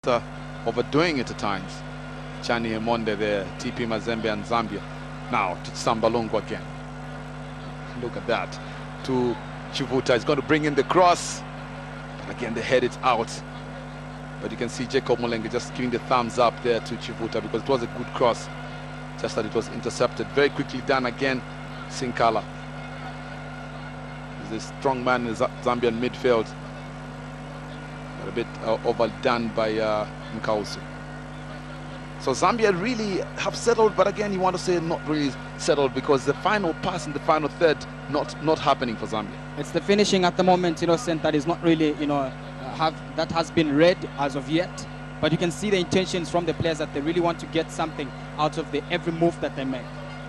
overdoing it at times. Chani Emonde there, TP Mazembe and Zambia. Now to Sambalungu again. Look at that. To Chivuta. He's going to bring in the cross. But again, the head is out. But you can see Jacob Mulenge just giving the thumbs up there to Chivuta because it was a good cross. Just that it was intercepted. Very quickly done again. Sinkala. He's a strong man in the Zambian midfield. But a bit overdone by Nkausu. So Zambia really have settled, but again, you want to say not really settled because the final pass in the final third not happening for Zambia. It's the finishing at the moment, Innocent, that is not really, that has been read as of yet. But you can see the intentions from the players that they really want to get something out of every move that they make.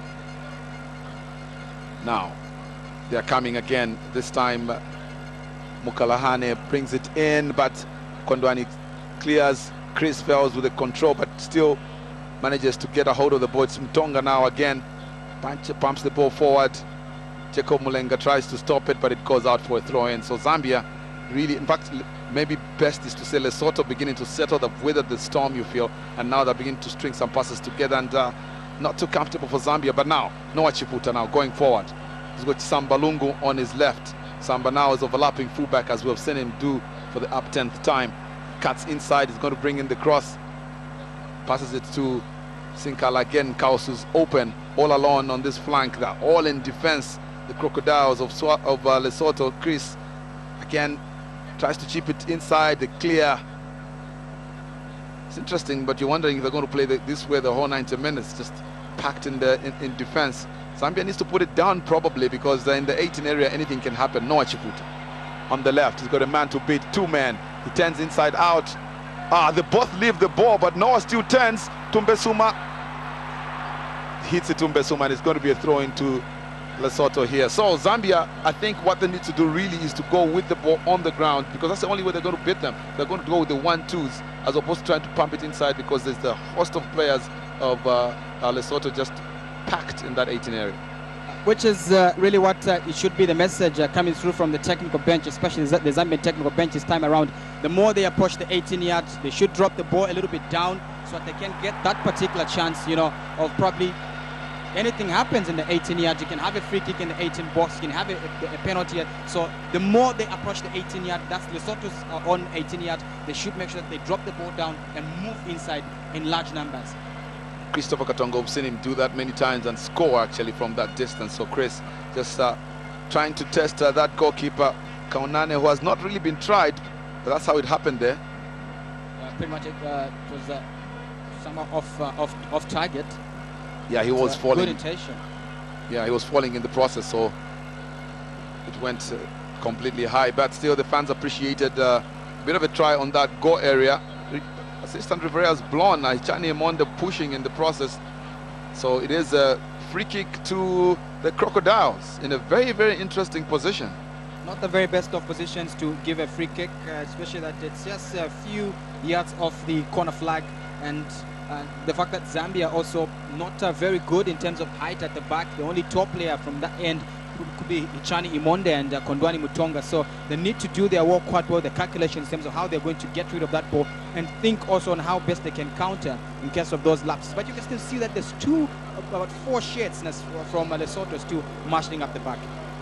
Now, they are coming again. This time, Mukalahane brings it in, but Kondwani clears. Chris Fells with the control, but still manages to get a hold of the ball. It's Mtonga now again. Pumps the ball forward. Jacob Mulenga tries to stop it, but it goes out for a throw-in. So Zambia really, in fact, maybe best is to say Lesotho beginning to settle. They've weathered the storm, you feel, and now they're beginning to string some passes together, and not too comfortable for Zambia. But now, Noah Chivuta now going forward. He's got Sambalungu on his left. Samba now is overlapping fullback, as we have seen him do for the up 10th time. Cuts inside, he's going to bring in the cross. Passes it to Sinkala again. Kausu's open all alone on this flank. They're all in defense. The Crocodiles of Lesotho. Chris again tries to chip it inside. The clear. It's interesting, but you're wondering if they're going to play this way the whole 90 minutes, just packed in defense. Zambia needs to put it down probably because in the 18 area anything can happen. Noah Chivuta on the left. He's got a man to beat, two men. He turns inside out. They both leave the ball, but Noah still turns. Tumbesuma hits it. Tumbesuma, and it's going to be a throw into Lesotho here. So Zambia, I think what they need to do really is to go with the ball on the ground because that's the only way they're going to beat them. They're going to go with the 1-2s as opposed to trying to pump it inside because there's the host of players of Lesotho just packed in that 18 area. Which is really what it should be the message coming through from the technical bench, especially the Zambian technical bench this time around. The more they approach the 18 yards, they should drop the ball a little bit down so that they can get that particular chance, of probably anything happens in the 18 yards. You can have a free kick in the 18 box, you can have a penalty. So the more they approach the 18 yard, that's Lesotho's on 18 yards, they should make sure that they drop the ball down and move inside in large numbers. Christopher Katongo, we've seen him do that many times and score actually from that distance. So Chris just trying to test that goalkeeper Kaunane, who has not really been tried, but that's how it happened there. Pretty much it was somewhat off target. Yeah, he was falling. Good intention. Yeah, he was falling in the process, so it went completely high. But still, the fans appreciated a bit of a try on that goal area. Assistant referee has blown. Chani Emonde pushing in the process. So it is a free kick to the Crocodiles in a very, very interesting position. Not the very best of positions to give a free kick, especially that it's just a few yards off the corner flag. And the fact that Zambia also not very good in terms of height at the back. The only top player from that end could be Chani Emonde and Kondwani Mutonga. So they need to do their work quite well, the calculations in terms of how they're going to get rid of that ball and think also on how best they can counter in case of those lapses. But you can still see that there's about four shades from Lesotho still marshalling up the back.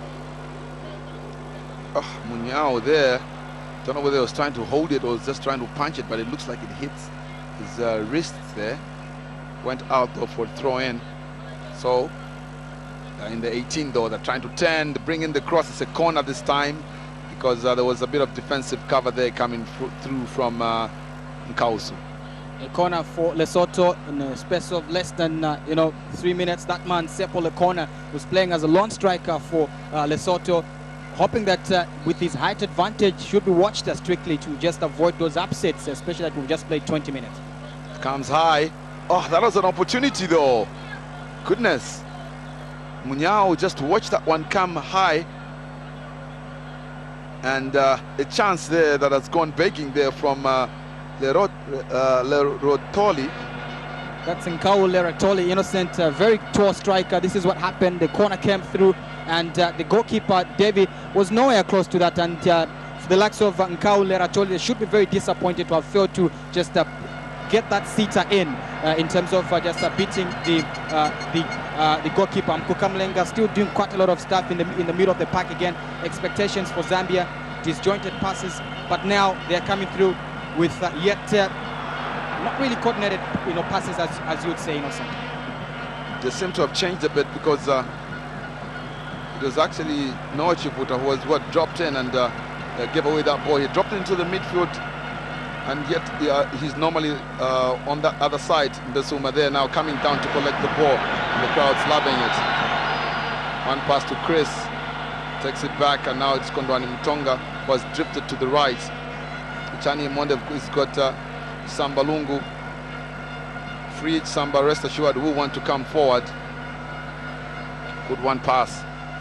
Munyao there, don't know whether he was trying to hold it or was just trying to punch it, but it looks like it hits his wrists there. Went out though for a throw in. So in the 18 though, they're trying to turn, bring in the cross. It's a corner this time because there was a bit of defensive cover there coming through from Nkausu. A corner for Lesotho in a space of less than 3 minutes. That man Sepo Lekona was playing as a lone striker for Lesotho, hoping that with his height advantage should be watched strictly to just avoid those upsets, especially that we've just played 20 minutes. Comes high. Oh, that was an opportunity though. Goodness. Munyao just watched that one come high, and a chance there that has gone begging there from Lerotoli. That's Nkau Lerotoli, Innocent, very tall striker. This is what happened. The corner came through, and the goalkeeper Davy was nowhere close to that, and for the likes of Nkau Leratoli, they should be very disappointed to have failed to just get that sitter in terms of just beating the goalkeeper. Mkuka Mlenga still doing quite a lot of stuff in the middle of the pack again. Expectations for Zambia, disjointed passes, but now they're coming through with yet not really coordinated, passes as you would say, Innocent. They seem to have changed a bit because it was actually Noah Chivuta who was dropped in and gave away that ball. He dropped into the midfield, and yet he's normally on that other side. Mbesuma there now coming down to collect the ball, and the crowd's loving it. One pass to Chris, takes it back, and now it's Kondwani Mutonga, who has drifted to the right. Chani Monde has got Samba Lungu. Free Samba, rest assured, who want to come forward. Good one pass.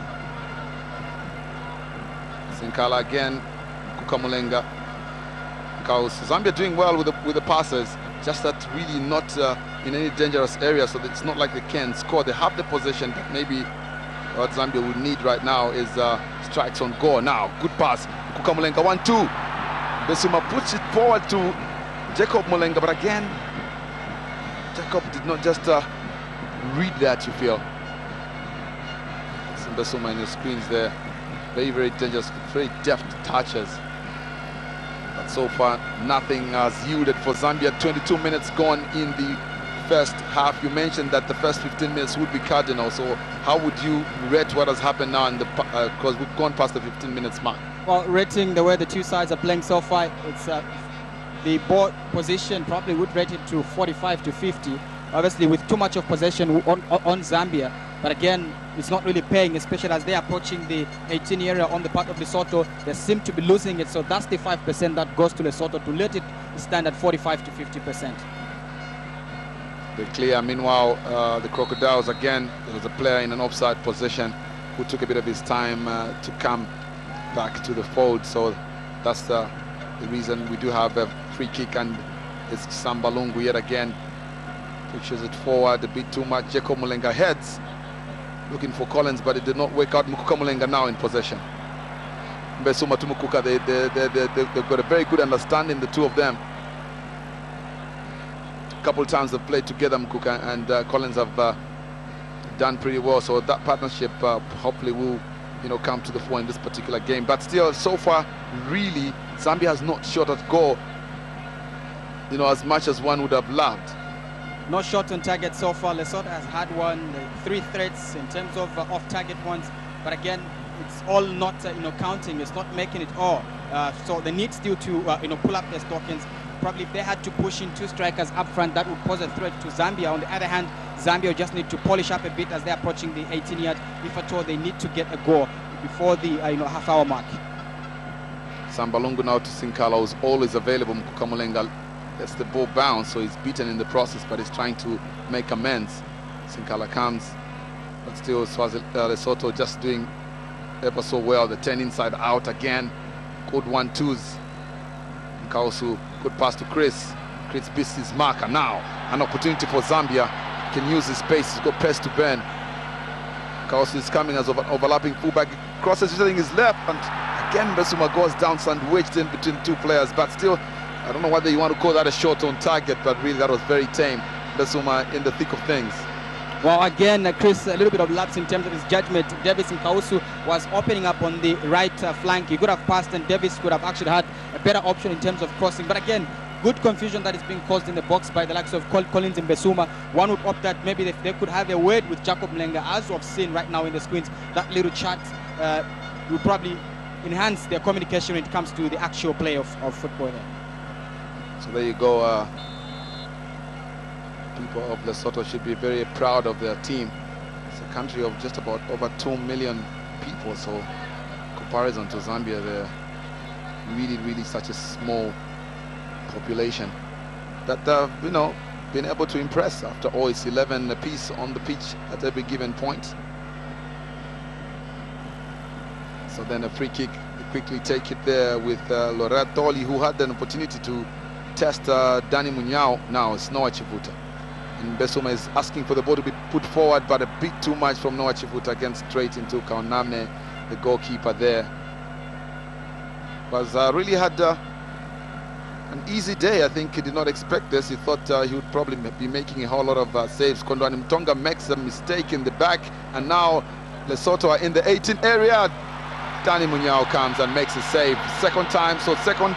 Sinkala again, Kukamulenga. Zambia doing well with the passes, just that really not in any dangerous area, so that it's not like they can score. They have the possession, but maybe what Zambia would need right now is strikes on goal. Now, good pass. Kukamulenga 1-2. Besuma puts it forward to Jacob Mulenga, but again, Jacob did not just read that, you feel. Besuma in your screens there. Very, very dangerous, very deft touches. But so far, nothing has yielded for Zambia. 22 minutes gone in the first half. You mentioned that the first 15 minutes would be cardinal. So how would you rate what has happened now in the because we've gone past the 15 minutes mark? Well, rating the way the two sides are playing so far, it's the ball position probably would rate it to 45 to 50. Obviously, with too much of possession on Zambia. But again, it's not really paying, especially as they're approaching the 18 area on the part of Lesotho. They seem to be losing it, so that's the 5% that goes to Lesotho to let it stand at 45 to 50%. Very clear. Meanwhile, the Crocodiles, again, there was a player in an offside position who took a bit of his time to come back to the fold. So that's the reason we do have a free kick, and it's Samba Lungu yet again. Pushes it forward a bit too much. Jacob Mulenga heads, looking for Collins, but it did not work out. Mkuka Mulenga now in possession. Mbesuma to Mukuka, they've got a very good understanding, the two of them. A couple of times they've played together, Mukuka and Collins have done pretty well. So that partnership hopefully will, come to the fore in this particular game. But still, so far, really, Zambia has not shot at goal, as much as one would have loved. No shot on target so far. Lesotho has had 3 threats in terms of off-target ones, but again, it's all not counting. It's not making it all. So they need still to pull up their stockings. Probably if they had to push in 2 strikers up front, that would pose a threat to Zambia. On the other hand, Zambia just need to polish up a bit as they're approaching the 18 yard. If at all, they need to get a goal before the half-hour mark. Samba Lungu now to Sinkala, who's always available. Mkuka Mulenga lets the ball bounce, so he's beaten in the process, but he's trying to make amends. Sinkala comes, but still Lesotho just doing ever so well. The 10 inside out again. Good 1-2s. Nkausu, good pass to Chris. Chris beats his marker. Now an opportunity for Zambia. Can use his space. He's got pace to burn. Nkausu is coming as overlapping fullback. He crosses using his left, and again Besuma goes down, sandwiched in between 2 players. But still, I don't know whether you want to call that a shot on target, but really that was very tame. Besuma in the thick of things. Well, again, Chris, a little bit of lapse in terms of his judgment. Davis Nkausu was opening up on the right flank. He could have passed, and Davis could have actually had a better option in terms of crossing. But again, good confusion that is being caused in the box by the likes of Collins and Besuma. One would opt that maybe if they could have a word with Jacob Mlenga, as we've seen right now in the screens. That little chat would probably enhance their communication when it comes to the actual play of football there. So there you go. People of Lesotho should be very proud of their team. It's a country of just about over 2 million people, so in comparison to Zambia, they're really, really such a small population that been able to impress. After all, it's 11 apiece on the pitch at every given point. So then a free kick, they quickly take it there with Loratoli, who had an opportunity to test Danny Munyao. Now it's Noah Chivuta. And Besuma is asking for the ball to be put forward, but a bit too much from Noah Chivuta, again straight into Kaunamne, the goalkeeper there. was really had an easy day. I think he did not expect this. He thought he would probably be making a whole lot of saves. Kondwani Mutonga makes a mistake in the back, and now Lesotho are in the 18 area. Danny Munyao comes and makes a save. Second time, so second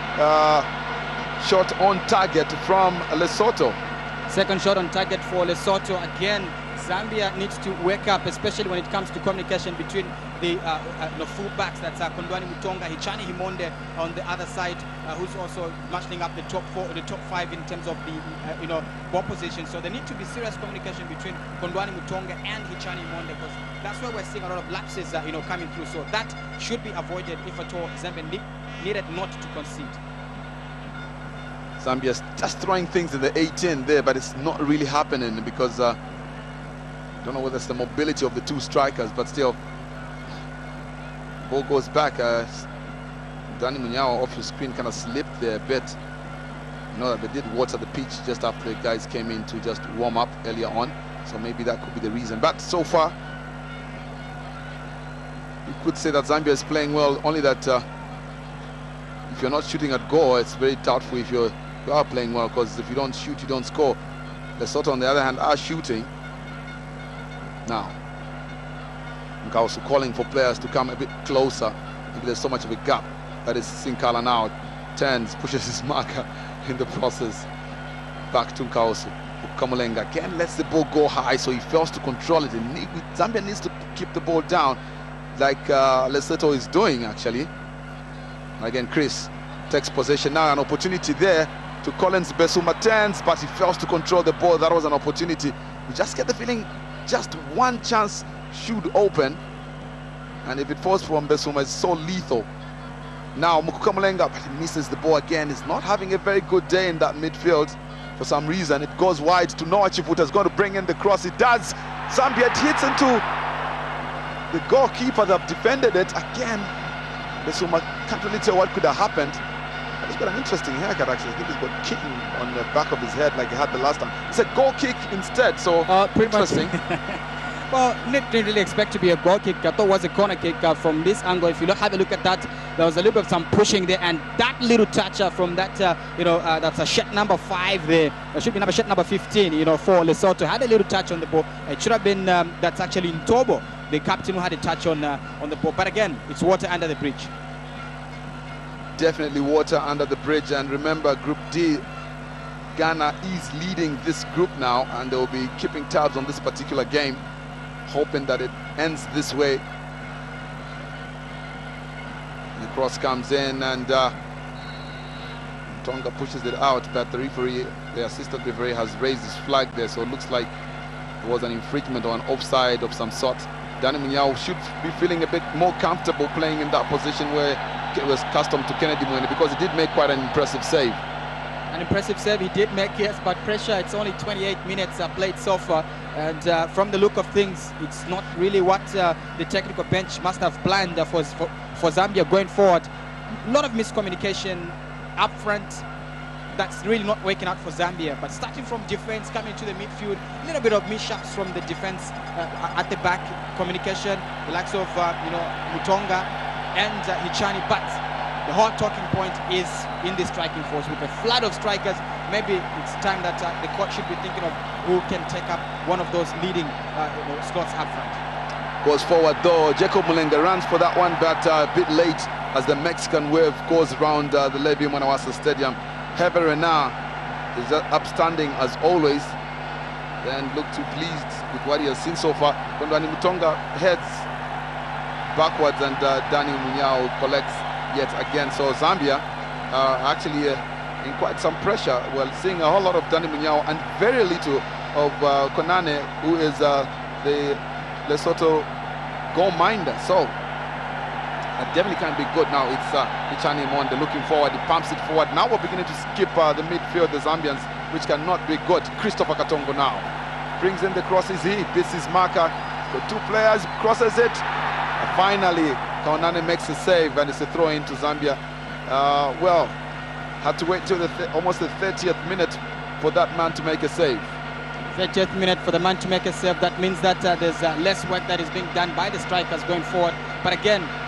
shot on target from Lesotho. Second shot on target for Lesotho. Again, Zambia needs to wake up, especially when it comes to communication between the full-backs. That's Kondwani Mutonga, Hichani Himonde on the other side, who's also marshalling up the top five in terms of the ball position. So there need to be serious communication between Kondwani Mutonga and Hichani Himonde, because that's where we're seeing a lot of lapses coming through. So that should be avoided if at all Zambia needed not to concede. Zambia's just throwing things in the 18 there, but it's not really happening because I don't know whether it's the mobility of the two strikers, but still ball goes back. Danny Munyao off your screen kind of slipped there a bit. You know that they did water the pitch just after the guys came in to just warm up earlier on, so maybe that could be the reason. But so far you could say that Zambia is playing well, only that if you're not shooting at goal, it's very doubtful if you are playing well, because if you don't shoot, you don't score. Lesotho, on the other hand, are shooting. Now, Nkausu calling for players to come a bit closer. Maybe there's so much of a gap. That is Sinkala now. Turns, pushes his marker in the process. Back to Nkausu. Kamulenga again lets the ball go high, so he fails to control it. Zambia needs to keep the ball down, like Lesotho is doing, actually. Again, Chris takes possession now. An opportunity there to Collins. Besuma turns, but he fails to control the ball. That was an opportunity. You just get the feeling just one chance should open, and if it falls from Besuma, it's so lethal. Now Mukukamulenga, but he misses the ball again. He's not having a very good day in that midfield for some reason. It goes wide to Noah Chifuta. Going to bring in the cross. It does. Zambia hits into the goalkeeper that defended it again. Besuma can't really tell what could have happened. He's got an interesting haircut, actually. I think he's got kicking on the back of his head like he had the last time. It's a goal kick instead, so pretty interesting. Well, didn't really expect to be a goal kick. I thought it was a corner kick from this angle. If you have a look at that, there was a little bit of some pushing there, and that little touch from that, that's a shirt number 5 there. It should be shirt number 15, for Lesotho. Had a little touch on the ball. It should have been, that's actually Ntobo, the captain, who had a touch on the ball. But again, it's water under the bridge. Definitely water under the bridge. And remember, Group D, Ghana is leading this group now, and they will be keeping tabs on this particular game, hoping that it ends this way. The cross comes in, and Tonga pushes it out, but the referee, the assistant referee, has raised his flag there, so it looks like it was an infringement or an offside of some sort. Danny Munyao should be feeling a bit more comfortable playing in that position where it was accustomed to Kennedy Mwene, because he did make quite an impressive save. An impressive save he did make, yes, but pressure, it's only 28 minutes played so far, and from the look of things, it's not really what the technical bench must have planned for Zambia going forward. A lot of miscommunication up front. That's really not working out for Zambia. But starting from defense, coming to the midfield, a little bit of mishaps from the defense at the back, communication, the likes of Mutonga and Hichani. But the whole talking point is in the striking force. With a flood of strikers, maybe it's time that the coach should be thinking of who can take up one of those leading slots up front. Goes forward though. Jacob Mulenga runs for that one, but a bit late as the Mexican wave goes around the Levi Mwanawasa Stadium. Hervé Renard is upstanding as always, and look too pleased with what he has seen so far. Kondwani Mutonga heads backwards, and Danny Munyao collects yet again. So Zambia actually in quite some pressure. Well, seeing a whole lot of Danny Munyao and very little of Konane, who is the Lesotho goal minder. So that definitely can be good. Now it's Hichani Himonde looking forward. He pumps it forward. Now we're beginning to skip the midfield, the Zambians, which cannot be good. Christopher Katongo now brings in the crosses. He beats his marker. Got two players, crosses it. And finally, Kaunane makes a save, and it's a throw into Zambia. Well, had to wait till almost the 30th minute for that man to make a save. 30th minute for the man to make a save. That means that there's less work that is being done by the strikers going forward. But again,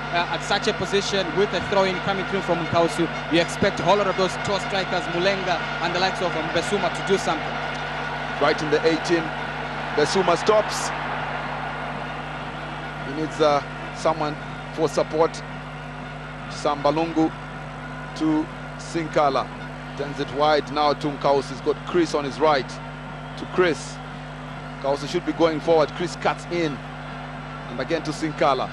at such a position with a throw-in coming through from Nkausu, you expect a whole lot of those tall strikers, Mulenga and the likes of Mbesuma, to do something. Right in the 18, Mbesuma stops. He needs someone for support. Sambalungu to Sinkala. Turns it wide now to Nkausu. He's got Chris on his right. To Chris. Nkausu should be going forward. Chris cuts in. And again to Sinkala.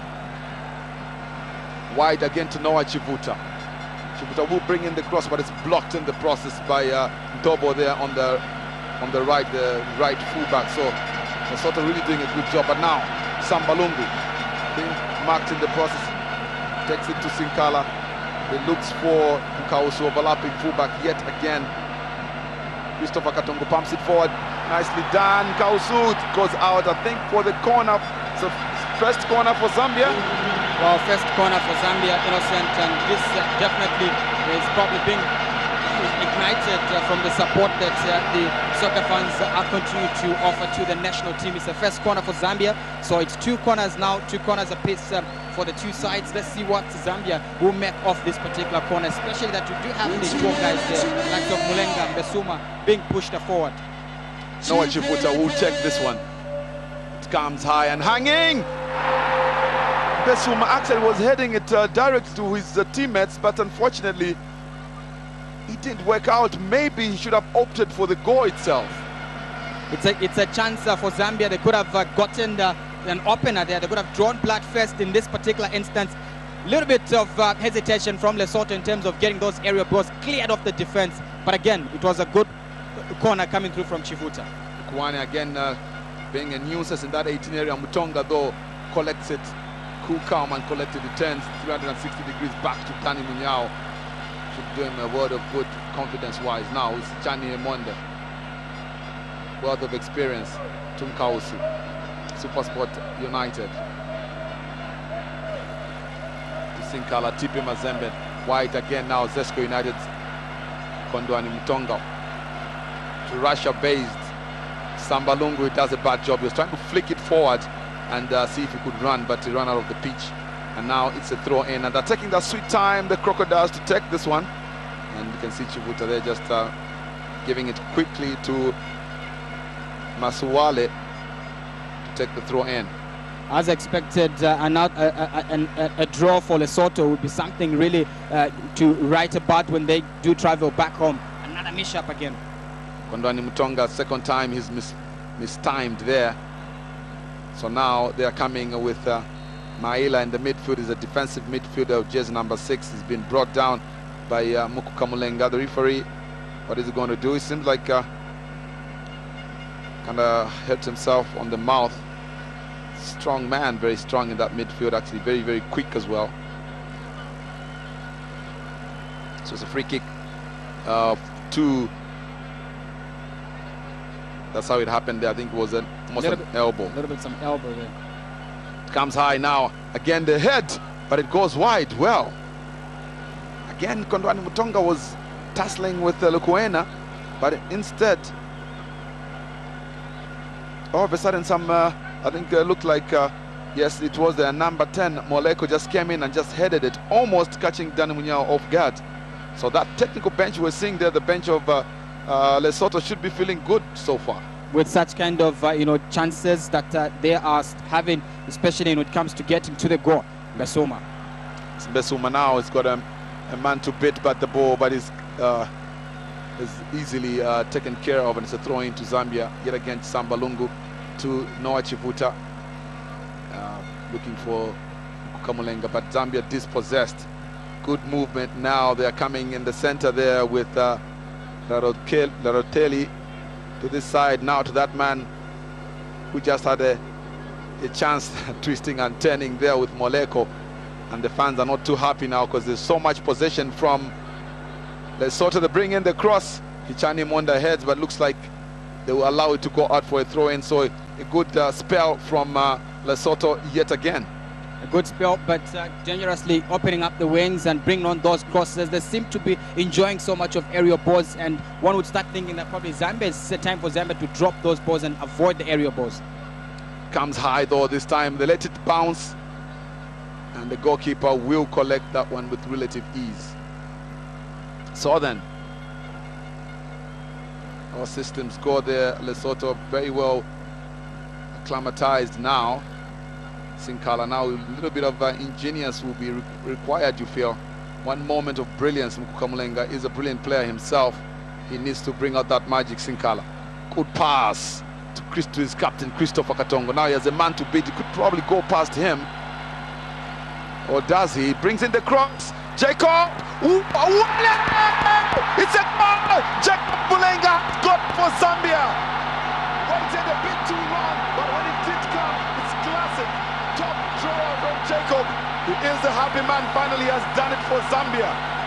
Wide again to Noah Chivuta. Chivuta will bring in the cross, but it's blocked in the process by Ntobo there on the right fullback. So they're sort of really doing a good job. But now Sambalungu being marked in the process, takes it to Sinkala. He looks for Nkausu, overlapping fullback yet again. Christopher Katongo pumps it forward. Nicely done. Nkausu goes out, I think, for the corner. So first corner for Zambia. Well, first corner for Zambia, Innocent, and this definitely is probably being ignited from the support that the soccer fans are continuing to offer to the national team. It's the first corner for Zambia, so it's 2 corners now, 2 corners apiece for the 2 sides. Let's see what Zambia will make of this particular corner, especially that you do have these 4 guys there, like of Mulenga and Mbesuma, being pushed forward. Noah Chivuta will take this one. It comes high and hanging. Mbesuma actually was heading it direct to his teammates, but unfortunately it didn't work out. Maybe he should have opted for the goal itself. It's a chance for Zambia. They could have gotten an opener there. They could have drawn blood first in this particular instance. A little bit of hesitation from Lesotho in terms of getting those aerial balls cleared off the defense. But again, it was a good corner coming through from Chivuta. Kwane again being a nuisance in that 18 area. Mutonga though collects it. Cool, calm and collected. It turns 360 degrees back to Tani Munyao. Should do him a word of good confidence-wise. Now it's Chani Emonde. Wealth of experience. Nkausu. Supersport United. To Sinkala, Tipi Mazembe. White again now. Zesco United. Kondwani Mutonga. To Russia-based Sambalungu. He does a bad job. He was trying to flick it forward and see if he could run, but he ran out of the pitch. And now it's a throw in, and they're taking that sweet time, the Crocodiles, to take this one. And you can see Chivuta there just giving it quickly to Masuwale to take the throw in. As expected, a draw for Lesotho would be something really to write about when they do travel back home. Another mishap again. Kondwani Mutonga, second time he's mistimed there. So now they are coming with Maila in the midfield. Is a defensive midfielder, jersey number 6. He's been brought down by Mukuka Mulenga. The referee, what is he going to do? It seems like kind of hurt himself on the mouth. Strong man, very strong in that midfield, actually very, very quick as well. So it's a free kick to... That's how it happened there. I think it was almost an elbow. A little bit some elbow there. It comes high now. Again the head, but it goes wide. Well, again Kondwani Mutonga was tussling with Lukwena, but instead, all of a sudden some, I think looked like, yes, it was the number 10, Moleko, just came in and just headed it, almost catching Dani Munyao off guard. So that technical bench we're seeing there, the bench of Lesotho, should be feeling good so far. With such kind of chances that they are having, especially when it comes to getting to the goal. Mbesuma. Mbesuma now has got a man to beat but the ball, but is easily taken care of, and it's a throw into Zambia yet again. Sambalungu to Noah Chivuta, looking for Kamulenga, but Zambia dispossessed. Good movement now. They are coming in the center there with Laroteli to this side, now to that man who just had a chance twisting and turning there with Moleko, and the fans are not too happy now because there's so much possession from Lesotho. They bring in the cross. Hichani Monda heads, but looks like they will allow it to go out for a throw-in. So a good spell from Lesotho yet again. A good spell, but generously opening up the wings and bringing on those crosses. They seem to be enjoying so much of aerial balls, and one would start thinking that probably Zambia, it's a time for Zambia to drop those balls and avoid the aerial balls. Comes high though this time. They let it bounce. And the goalkeeper will collect that one with relative ease. So then, our systems go there. Lesotho very well acclimatized now. Sinkala now, a little bit of ingenious will be required, you feel. One moment of brilliance. Mukuka Mulenga is a brilliant player himself. He needs to bring out that magic. Sinkala. Good pass to his captain, Christopher Katongo. Now he has a man to beat. He could probably go past him. Or does he? Brings in the cross. Jacob! It's a goal! Jacob Mulenga got for Zambia. Waited a bit too long, but when it did come, it's classic. Top draw from Jacob. He is the happy man, finally has done it for Zambia.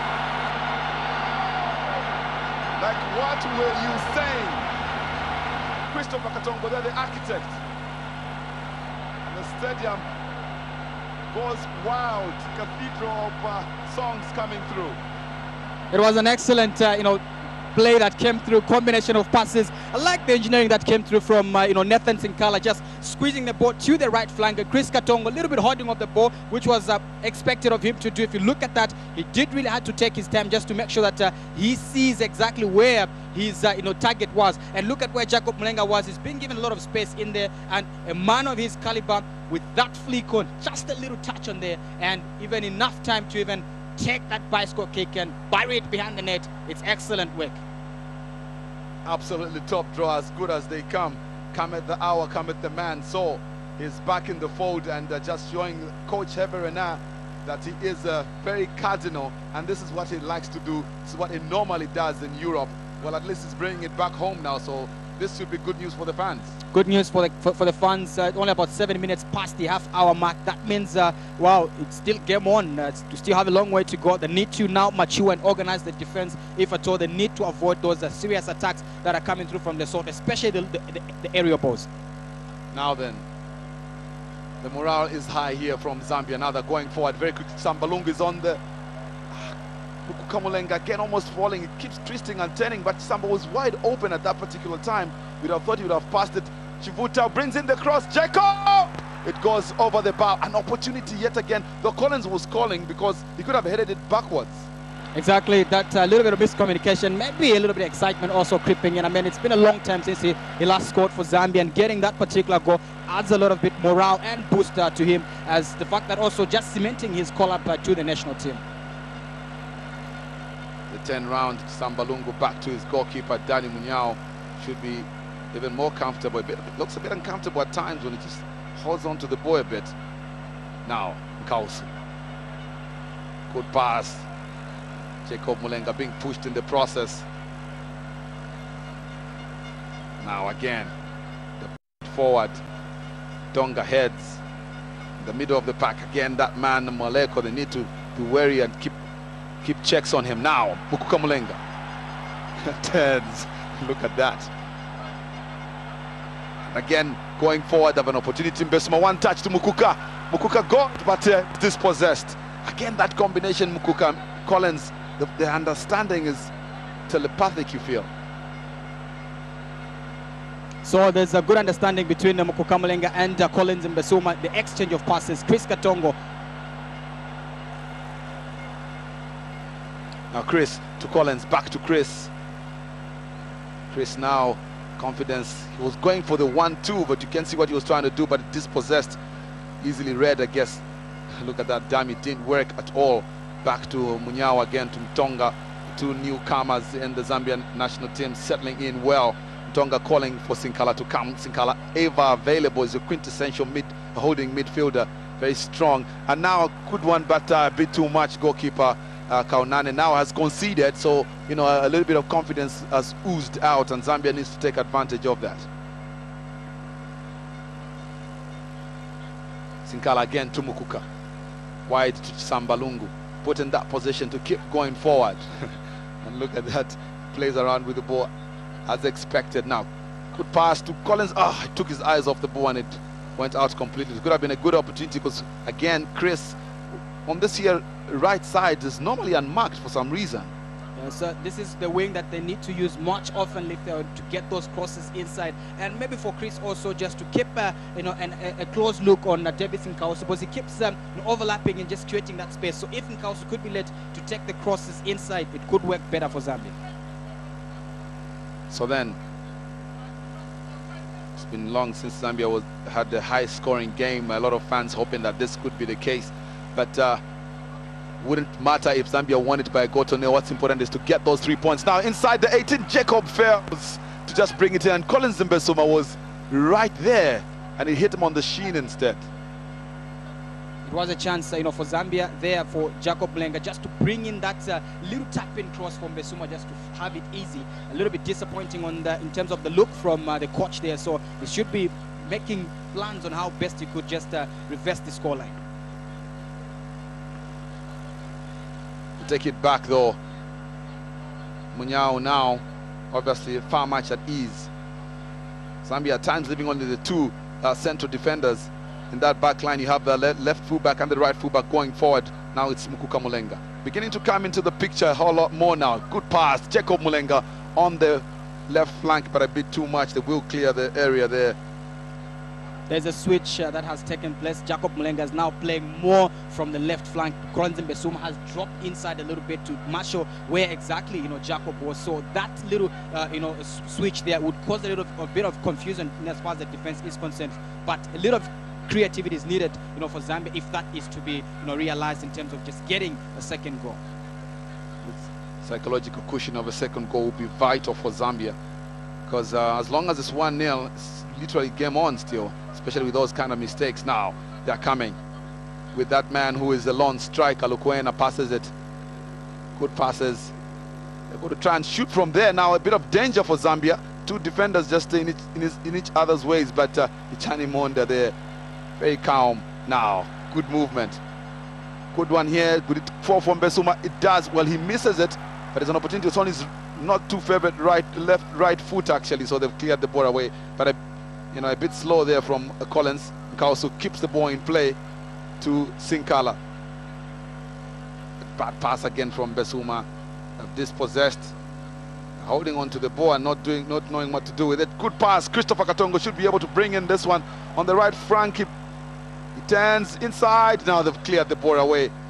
Like, what were you saying? Christopher Katongo, they're the architect. And the stadium goes wild, cathedral of songs coming through. It was an excellent, play that came through, combination of passes. I like the engineering that came through from, Nathan Sinkala, just squeezing the ball to the right flank. Chris Katongo, a little bit holding of the ball, which was expected of him to do. If you look at that, he did really have to take his time just to make sure that he sees exactly where his target was. And look at where Jacob Mulenga was. He's been given a lot of space in there, and a man of his caliber with that flick on, just a little touch on there, and even enough time to even take that bicycle kick and bury it behind the net. It's excellent work. Absolutely top draw, as good as they come. Come at the hour, come at the man. So he's back in the fold and just showing Coach Heverena that he is very cardinal, and this is what he likes to do. This is what he normally does in Europe. Well, at least he's bringing it back home now, so this should be good news for the fans. Good news for the fans. Only about 7 minutes past the half-hour mark. That means, wow, it's still game on. To still have a long way to go. They need to now mature and organize the defense. If at all, they need to avoid those serious attacks that are coming through from Lesotho, especially the aerial balls. Now then, the morale is high here from Zambia. Now they're going forward very quickly. Sambalungu is on the... Mukuka Mulenga again almost falling. It keeps twisting and turning, but Samba was wide open at that particular time. We'd have thought he would have passed it. Chivuta brings in the cross. Jacob! It goes over the bar. An opportunity yet again. Though Collins was calling because he could have headed it backwards. Exactly. That little bit of miscommunication, maybe a little bit of excitement also creeping in. I mean, it's been a long time since he last scored for Zambia, and getting that particular goal adds a lot of bit morale and boost to him, as the fact that also just cementing his call-up to the national team. The 10 round, Sambalungu back to his goalkeeper, Danny Munyao, should be even more comfortable. It looks a bit uncomfortable at times when he just holds on to the ball a bit. Now, Nkausu. Good pass. Jacob Mulenga being pushed in the process. Now again, the forward. Tonga heads. In the middle of the pack again, that man, Maleko, they need to be wary and keep checks on him. Now, Mukuka Mulenga turns. Look at that. Again, going forward, have an opportunity. Mbesuma, one touch to Mukuka. Mukuka got, but dispossessed. Again, that combination, Mukuka, Collins, the understanding is telepathic, you feel. So there's a good understanding between Mukuka Mulenga and Collins and Mbesuma. The exchange of passes. Chris Katongo. Now Chris to Collins, back to Chris. Chris now, confidence. He was going for the 1-2, but you can see what he was trying to do, but dispossessed. Easily read, I guess. Look at that, damn, it didn't work at all. Back to Munyao again, to Mtonga. Two newcomers in the Zambian national team settling in well. Mtonga calling for Sinkala to come. Sinkala ever available, is a quintessential holding midfielder. Very strong. And now a good one, but a bit too much. Goalkeeper Kaunane now has conceded, so a little bit of confidence has oozed out, and Zambia needs to take advantage of that. Sinkala again to Mukuka, wide to Sambalungu, put in that position to keep going forward. And look at that, plays around with the ball as expected. Now good pass to Collins. He took his eyes off the ball and it went out completely. It could have been a good opportunity, because again, Chris on this here right side is normally unmarked for some reason. So this is the wing that they need to use much often to get those crosses inside, and maybe for Chris also just to keep a close look on Davis Nkausu, because he keeps overlapping and just creating that space. So if Nkausu could be led to take the crosses inside, it could work better for Zambia. So then, it's been long since Zambia had the high scoring game. A lot of fans hoping that this could be the case, but wouldn't matter if Zambia won it by a goal to nil. What's important is to get those 3 points. Now inside the 18, Jacob fails to just bring it in, and Collins Mbesuma was right there and he hit him on the shin instead. It was a chance for Zambia there for Jacob Mlenga just to bring in that little tap-in cross from Mbesuma just to have it easy. A little bit disappointing in terms of the look from the coach there, so he should be making plans on how best he could just reverse the scoreline. Take it back though. Munyao now obviously far much at ease. Zambia at times leaving only the two central defenders in that back line. You have the left fullback and the right fullback going forward. Now it's Mukuka Mulenga beginning to come into the picture a whole lot more now. Good pass, Jacob Mulenga on the left flank, but a bit too much. They will clear the area there. There's a switch that has taken place. Jacob Mulenga is now playing more from the left flank. Collins Mbesuma has dropped inside a little bit to marshal where exactly Jacob was. So that little switch there would cause a bit of confusion as far as the defense is concerned. But a little of creativity is needed for Zambia if that is to be realized in terms of just getting a second goal. Psychological cushion of a second goal will be vital for Zambia, because as long as it's 1-0, it's literally game on still, especially with those kind of mistakes. Now they're coming with that man who is a lone striker. Lukwena passes it. Good passes. They're going to try and shoot from there. Now a bit of danger for Zambia. Two defenders just in each other's ways, but Ichani Monda there, very calm. Now good movement. Good one here. Could it fall from Mbesuma? It does. Well, he misses it, but there's an opportunity. It's on his not too favorite right foot actually, so they've cleared the ball away. But a bit slow there from Collins. Nkausu keeps the ball in play to Sinkala. Bad pass again from Mbesuma. Dispossessed, holding on to the ball and not knowing what to do with it. Good pass. Christopher Katongo should be able to bring in this one on the right flank. He turns inside. Now they've cleared the ball away.